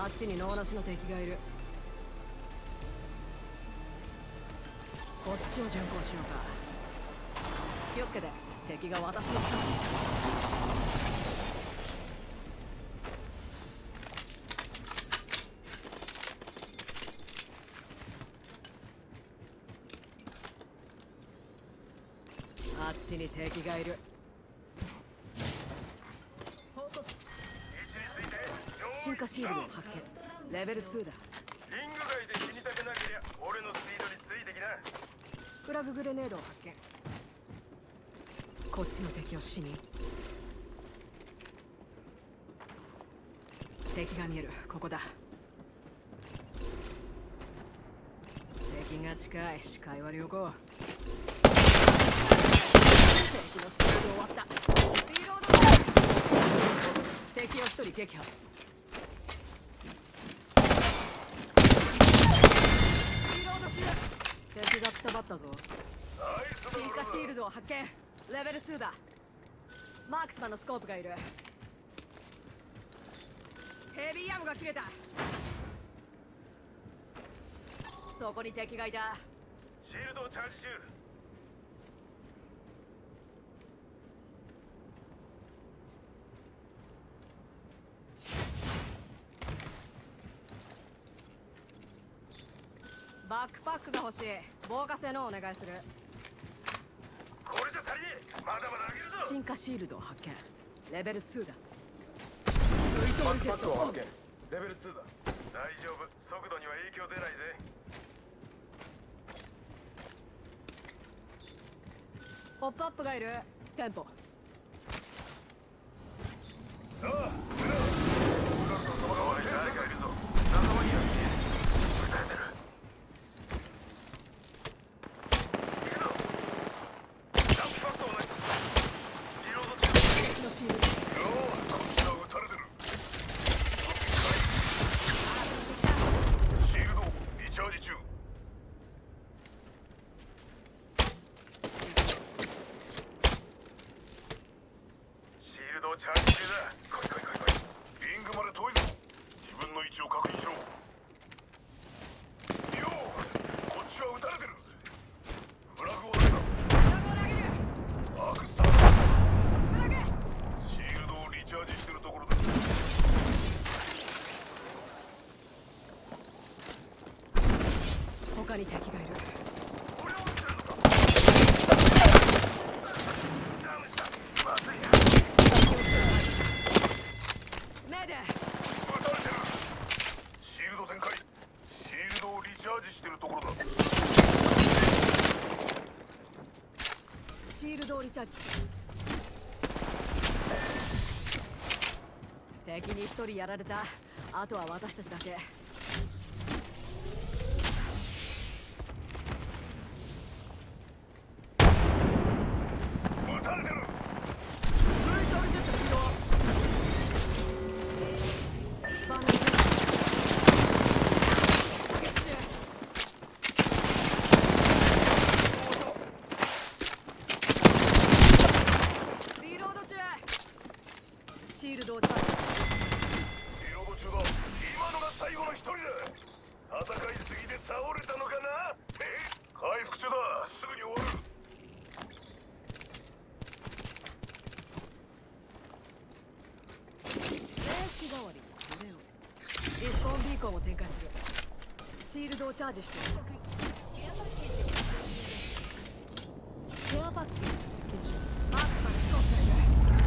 あっちに脳なしの敵がいる。こっちを巡航しようか。気をつけて、敵が私の下にいた。あっちに敵がいる。進化シールドを発見。レベル2だ。 リング外で死にたくなけりゃ俺のスピードについてきな。 フラググレネードを発見。こっちの敵を死に。敵が見える。ここだ。敵が近い。視界は良好。敵のスピード終わった。リロード。敵を一人撃破。リロード中。敵がくたばったぞ。進化シールドを発見。レベル2だ。マークスマンのスコープがいる。ヘビーアムが切れた。そこに敵がいた。 シールドをチャージ中。 バックパックが欲しい。防火性のお願いする。 これじゃ足りねえ。まだまだ上げるぞ。 進化シールドを発見。レベル2だ。 バックパックを発見。レベル2だ。大丈夫。速度には影響出ないぜ。 ポップアップがいる。テンポ。 さあ、フラグのそば側に誰かいるぞ。仲間には見える。撃たれてる。行くぞ。ジャンプバットをない。リロード中。 敵のシールド。 よー、こっちは撃たれてる。シールドリチャージ中。シールドをチャージ中だ。来い来い来い来い。リングまで遠いぞ。自分の位置を確認しろ。よー、こっちは撃たれてる。フラグを投げた。 フラグを投げる。 アークスターだ。 フラグ。 シールドをリチャージしてるところだ。 他に敵がいる。 俺を撃ってるのか。ダウンした。まずいな。 メデ撃たれてる。シールド展開。シールドをリチャージしてるところだ。 シールドをリチャージする。敵に一人やられた。あとは私たちだけ。 撃たれてる。 ブルートルジェット起動。バナナリロード中。シールドをチャージ。 リロード中だ。今のが最後の一人だ。戦いすぎて倒れたのかな。回復中だ。すぐに終わる。 兵士代わりにこれを。リスポーンビーコンを展開する。シールドをチャージしてる。ケアパッケージ接近中。マークまでストップされる。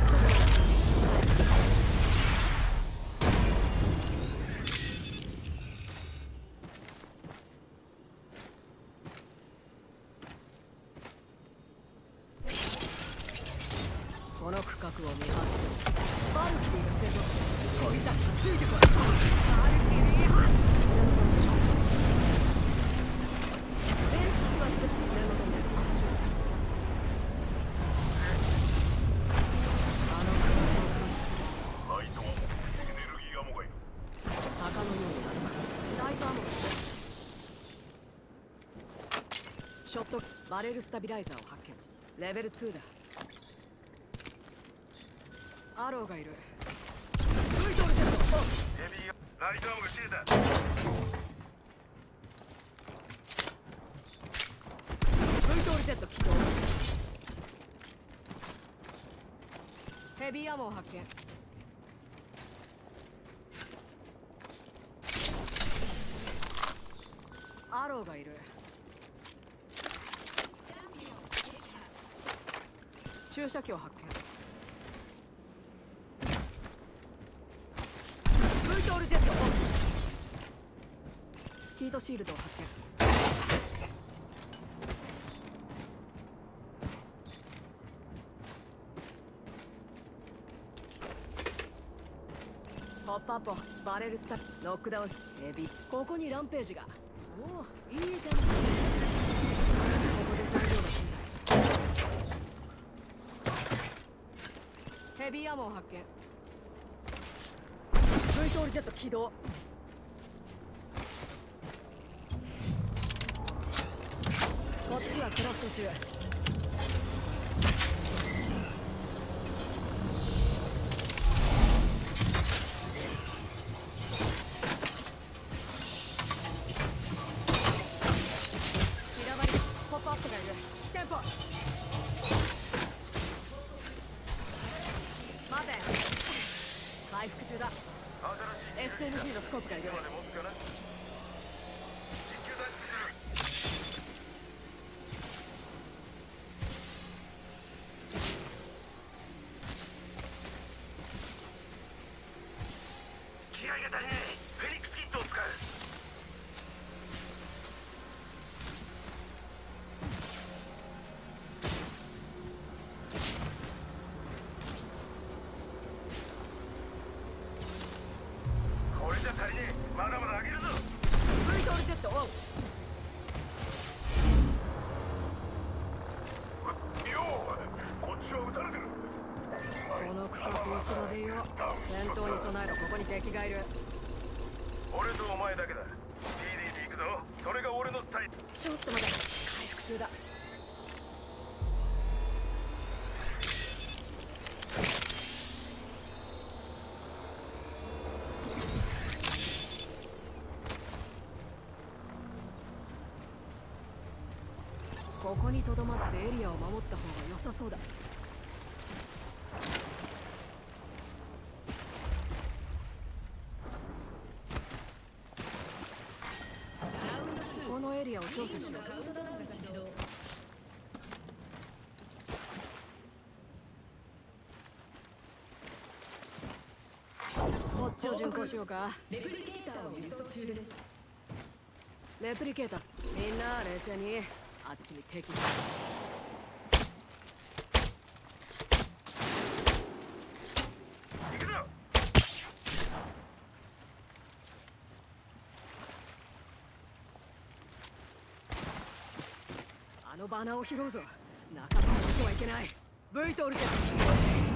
この区画を見張ってバルキリーが先頭して飛び出しついてこい。バルキリー発電子機は全て念のため発注。あの区画を監視する。 ライトアモ、エネルギーアモがいる。 鷹のようになるからライトアモ。ショットバレルスタビライザーを発見。レベル2だ。アローがいる。ブルートルジェット。 ヘビーライトアームが切れた。 ブイトールジェット起動。ヘビーアモを発見。アローがいる。注射器を発見。ブイトールジェットオン。ヒートシールドを発見。ポップアップ、バレルスタッフ、ノックダウンし、ヘビ。ここにランページが。おお、いい感じ。ここで材料が死んだ。ヘビーアモを発見。Vトールジェット起動。こっちはクラフト中。ポップアップがいる。テンポ。待て。回復中だ。SMG のスコープがいる。 気合が足りねえ。フェニックスキットを使う。足りねえ。まだまだ上げるぞ。 Vトールジェットオン。 よう、こっちは撃たれてる。 この区画を調べよう。戦闘に備えろ。ここに敵がいる。 俺とお前だけだ。PDD 行くぞ。それが俺のスタイル。 ちょっと待て。回復中だ。ここにとどまってエリアを守った方が良さそうだ。このエリアを調査しよう。こっちを巡航しようか。 レプリケーターを輸送中です。 レプリケーター。みんな冷静に。あっちに敵だ。 行くぞ。 あのバナーを拾うぞ。仲間を置いてはいけない。Vトールジェット。